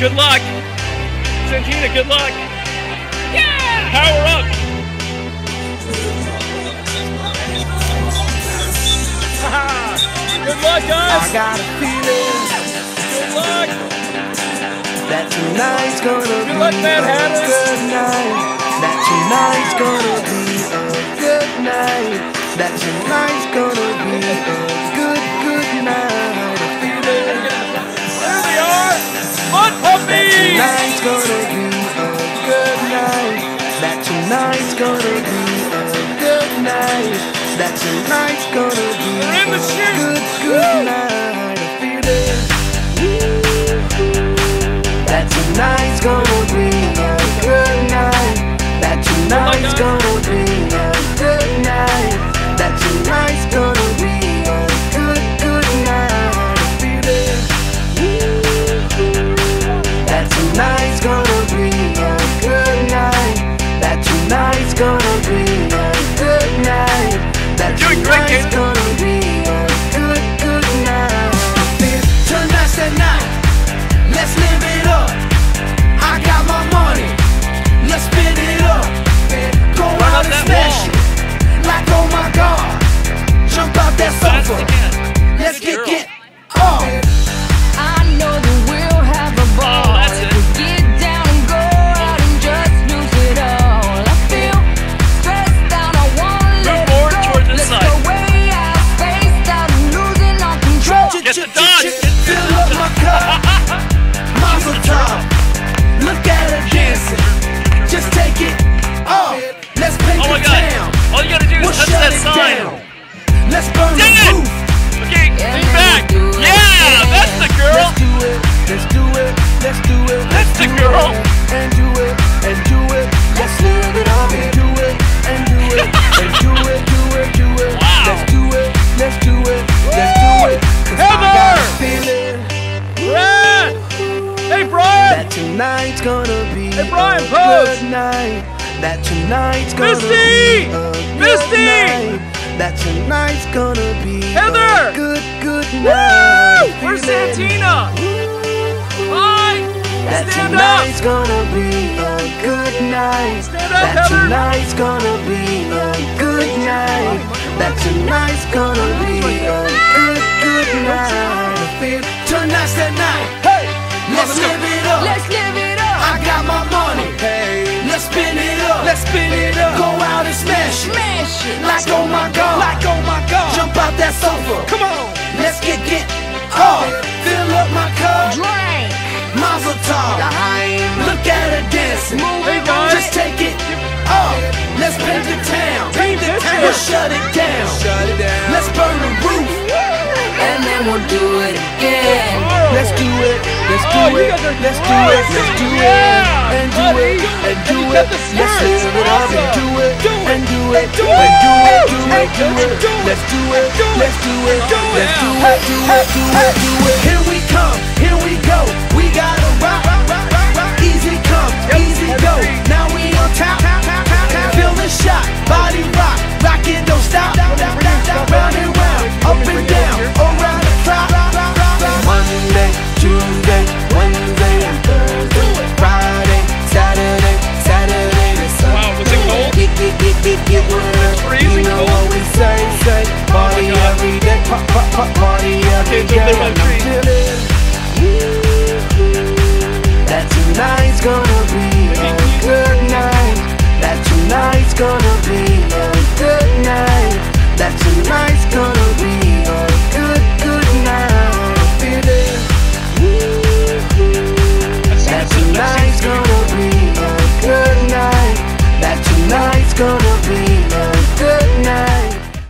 Good luck. Santina, good luck. Yeah! Power up. Good luck, guys. I got a feeling. Good luck. That tonight's gonna Good be luck, Mad a Hatters. good night. That tonight's gonna be a good night. That tonight's gonna be a good night. I feel it. There we are. Mud Puppies. Tonight's gonna be a good night. That tonight's gonna be a good night. That tonight's gonna be They're in the chute. good night. I feel it. That tonight's gonna be a good night. That tonight's gonna be a good night. That tonight's gonna be a good night. I feel it. That tonight's gonna be a good night. That tonight's gonna be a good night. That tonight's gonna be a good night. Tonight's the night. Let's live it up. I got my money. Let's spin it up. Go out and smash it. Like oh my God. Jump out that sofa. Let's get off. I know that we'll have a ball. that's it. If we get down and go out and just lose it all. I feel stressed out, I wanna let it forward go. toward this Let's side. go way out, spaced out, and losing all control. Get the dodge. Fill up my cup. Mazel tov. Look at her dancing. Just take it off. Let's paint Oh my the God. town. All you gotta do We'll is touch shut that it sign. down. Let's burn Dang the it! roof. Okay, lean back. Yeah, that's the girl. Let's do it. Let's do it. Let's do it. That's the girl. And do it. And do it. Let's live it up and do it. And do it. And do it. Do it. Wow. Let's do it. Let's do it. Let's do it. 'Cause I Heather! got a feeling Brad. Hey, Brian. that tonight's gonna be Hey, Brian, a pose. good night. That tonight's gonna Misty! be a good Misty! night. That tonight's gonna be Heather! a good Woo! night. Where's Feeling- Santina? Hi. That Stand tonight's up. gonna be a good night. Stand up, That Heather. tonight's gonna be a good night. That tonight's gonna be a good night. I feel tonight's the night. Hey, let's live it up. Let's live it up. I got my money. Hey, let's spin it up. Let's spin it up. Go out and smash it. Smash it. Like oh my God. Like oh my God. Jump out that sofa. Come on. Let's get off. Fill up my cup. Drink. Mazel tov. Look at her dancing. Hey, guys. Just take it off. Let's paint the town. Paint the town. We'll shut it down. Let's burn the roof. And then we'll do it again. Let's do it. Let's do Oh, you it. guys are Let's do it. great. Let's do it. Yeah, And do buddy. it. And do And you it. got the Let's skirts. live it up and Awesome. do it. Do it. And do it. And do And do it. it. Do it. Do And it. do it. Let's do it. Do it. Let's do it. Do it. Let's do it. Do it. Do it. Do it. Here we come. Here we go. We gotta rock. Easy come. Easy go. Now we on top. Feel the shot. Body rock. Rockin', don't stop. Round and round. Up and down. Around the clock. Monday, Tuesday, Wednesday, and Thursday. Friday, Saturday to Sunday. Wow, was it cold? Get with Freezing you know cold? what we say. Party God. every day. Party every Okay, so day. they're my And I'm trees. feeling that tonight's gonna be